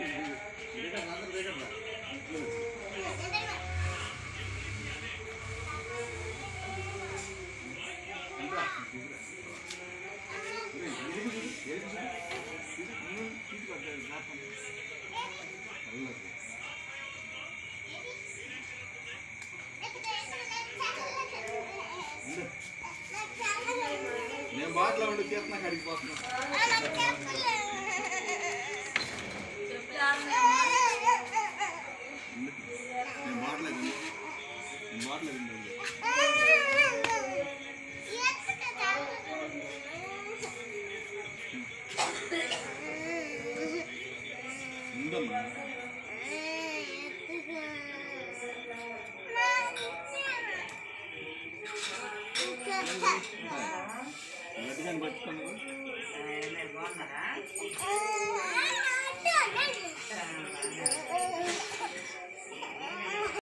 నేను బాటలో ఉండి చేస్తున్నా కడిగి పోతున్నా నేను బాటలో ఉందమ్మా గట్టిగా పట్టుకున్నాను